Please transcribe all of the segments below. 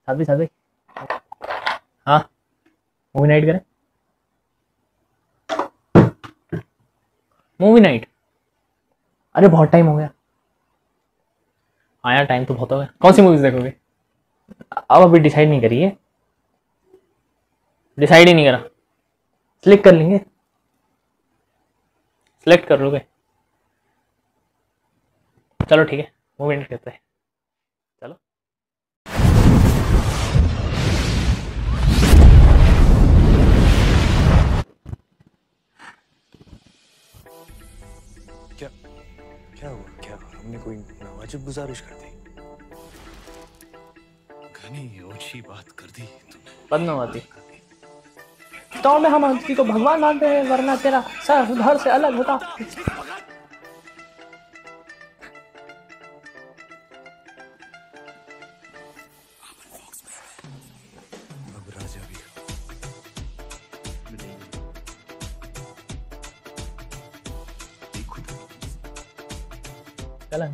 साथ भी। हाँ, मूवी नाइट करें। मूवी नाइट, अरे बहुत टाइम हो गया। हाँ यार, टाइम तो बहुत हो गया। कौन सी मूवीज देखोगे? अब अभी डिसाइड नहीं करी है। डिसाइड ही नहीं करा। सिलेक्ट कर लेंगे। सिलेक्ट कर लोगे? चलो ठीक है, मूवी नाइट करते हैं। चलो। क्या क्या हुआ? क्या हुआ? हमने कोई नावाजिब गुजारिश कर दी? घनी ऊंची बात कर दी तुमने। पद्मावती। तो में हम अंकी को भगवान मानते हैं, वरना तेरा सर धड़ से अलग होता। अब राजा भी चलें।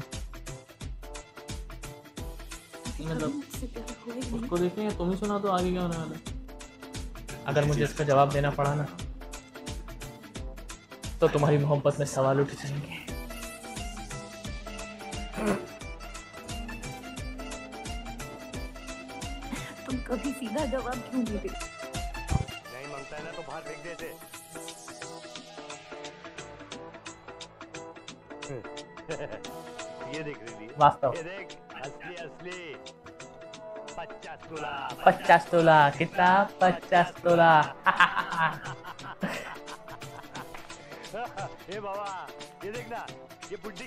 मतलब उसको देखेंगे, तुम ही सुना तो आगे क्या होने वाला है। अगर मुझे इसका जवाब देना पड़ा ना, तो तुम्हारी मोहब्बत में सवाल उठ जाएंगे। तुम कभी सीधा जवाब क्यों नहीं देते? नहीं मांगता है ना तो बाहर फेंक देते। ये देख रही वास्तव। ये देख, असली असली 50 तोला। 50 तोला कितना? 50 तोला। ए बाबा, ये देखना, ये बुड्ढी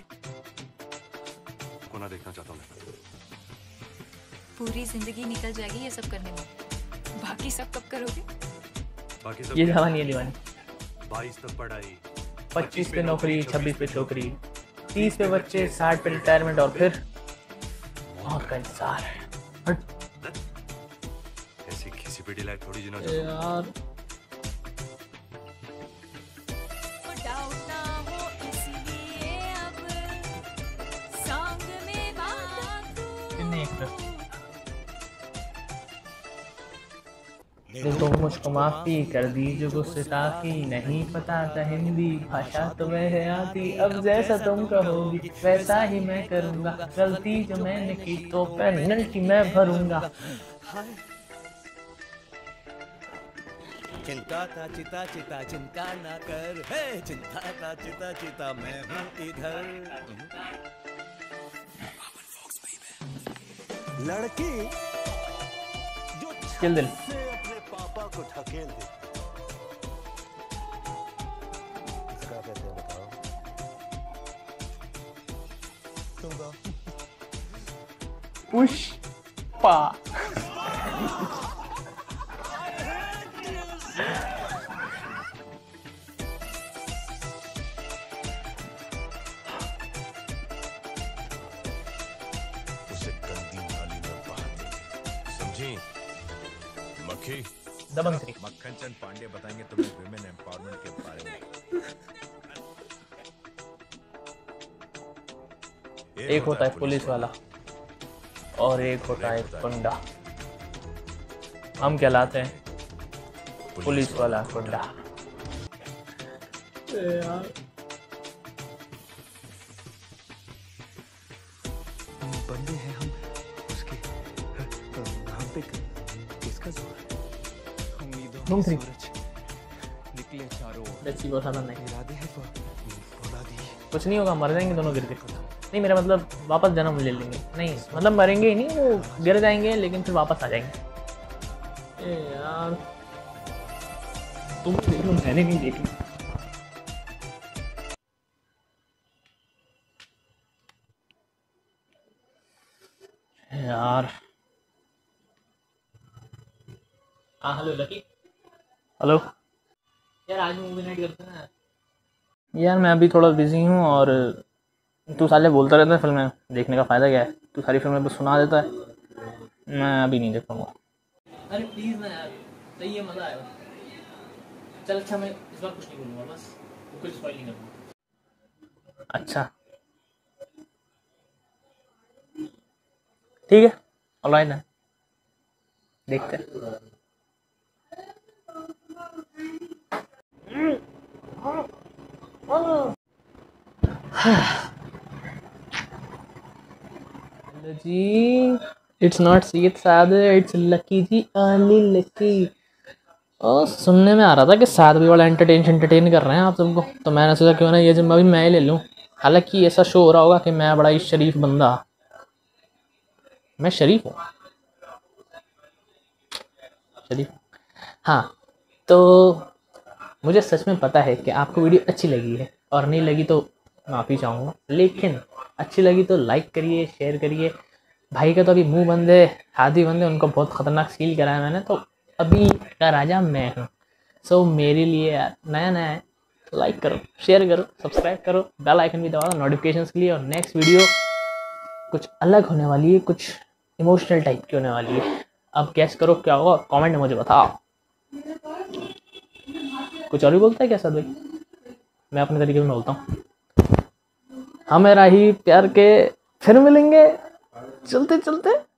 को ना देखना चाहता मैं। पूरी जिंदगी निकल जाएगी ये सब करने में, बाकी सब कब करोगे? बाकी सब ये जवानी है दीवानी। 22 तक पढ़ाई, 25 पे नौकरी, 26 पे छोकरी, 30 पे बच्चे, 60 पे रिटायरमेंट, और फिर मौत का इंतजार है। ऐसी किसी पे डिलाई थोड़ी जीना यार दिल तो मुझको माफी कर दी जो गुस्सा की, नहीं पता था हिंदी भाषा तुम्हें है आती। अब जैसा तुम कहोगी वैसा ही मैं करूंगा, गलती जो मैंने की तो पेनल्टी मैं भरूंगा। चिंता था चिता चिता चिंता ना कर, है चिंता था चिता चिता मैं हूँ इधर। लड़की जो किल दिल। अपने पापा को ढकेल दे, इसका कहते हैं बताओ? तुमको पुष्पा। उसे गंदी नाली में बहा देंगे, समझी? मक्खी दबंग 3। मक्खन चंद पांडे बताएंगे तुम्हें विमेन एम्पावरमेंट के बारे में। एक होता है पुलिस वाला और एक होता है गुंडा। हम कहलाते हैं पुलिस वाला गुंडा। यार बंदे हैं हम, उसके हम पे किसका जोर है? उम्मीदों तुम के 3 सूरज निकले चारों ओर, बच्ची को साधन नहीं। इरादे हैं वो भुला दी। कुछ नहीं होगा, मर जाएंगे दोनों गिर के। नहीं, मेरा मतलब वापस जन्म ले लेंगे। नहीं मतलब मरेंगे ही नहीं, वो गिर जाएंगे लेकिन फिर वापस आ जाएंगे। ए यार तुम देख लो, मैंने नहीं देखी। यार हाँ, हेलो लकी। हेलो यार, आज मूवी नाइट करते हैं ना। यार मैं अभी थोड़ा बिजी हूँ, और तू साले बोलता रहता है फिल्में देखने का फ़ायदा क्या है? तू सारी फिल्में बस सुना देता है। मैं अभी नहीं देख पाऊँगा। अरे प्लीज़ ना यार, सही है, मज़ा आएगा। चल अच्छा, मैं इस बार कुछ नहीं बोलूँगा, बस कुछ स्पॉइल नहीं करूँगा। अच्छा ठीक है, ऑलराइट ना। देखते हैं। हेलो जी, इट्स नॉट सीत सादे, इट्स लकी जी, ओनली लकी। और सुनने में आ रहा था कि साथ भी बड़ा एंटरटेन कर रहे हैं आप सबको, तो मैंने सोचा क्यों ना ये जिम्मा भी मैं ही ले लूँ। हालांकि ऐसा शो हो रहा होगा कि मैं बड़ा ही शरीफ बंदा, मैं शरीफ हूँ, शरीफ। हाँ, तो मुझे सच में पता है कि आपको वीडियो अच्छी लगी है, और नहीं लगी तो माफ़ी चाहूँगा, लेकिन अच्छी लगी तो लाइक करिए, शेयर करिए। भाई का तो अभी मुंह बंद है, हाथ भी बंद है, उनको बहुत ख़तरनाक सील कराया मैंने, तो अभी का राजा मैं हूँ। सो मेरे लिए यार नया नया है, तो लाइक करो, शेयर करो, सब्सक्राइब करो, बेल आइकन भी दबा दो नोटिफिकेशंस के लिए। और नेक्स्ट वीडियो कुछ अलग होने वाली है, कुछ इमोशनल टाइप की होने वाली है। अब गैस करो क्या होगा, कमेंट में मुझे बताओ। कुछ और भी बोलता है क्या सर भाई? मैं अपने तरीके से बोलता हूँ। हमें राही प्यार के फिर मिलेंगे चलते चलते।